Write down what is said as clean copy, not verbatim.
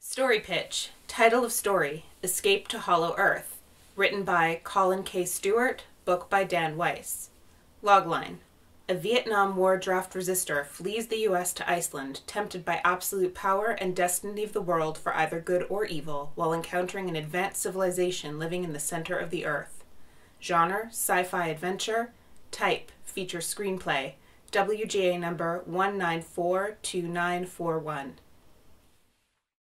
Story pitch. Title of story, Escape to Hollow Earth. Written by Colin K. Stewart. Book by Dan Weiss. Logline. A Vietnam War draft resistor flees the U.S. to Iceland, tempted by absolute power and destiny of the world for either good or evil, while encountering an advanced civilization living in the center of the earth. Genre, sci-fi adventure. Type, feature screenplay. WGA number 1942941.